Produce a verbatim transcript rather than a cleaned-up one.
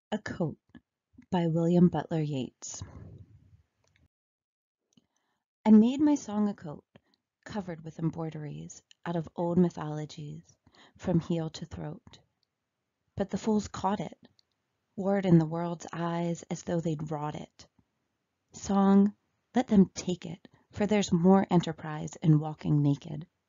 A Coat by William Butler Yeats. I made my song a coat, covered with embroideries, out of old mythologies, from heel to throat. But the fools caught it, wore it in the world's eyes as though they'd wrought it. Song, let them take it, for there's more enterprise in walking naked.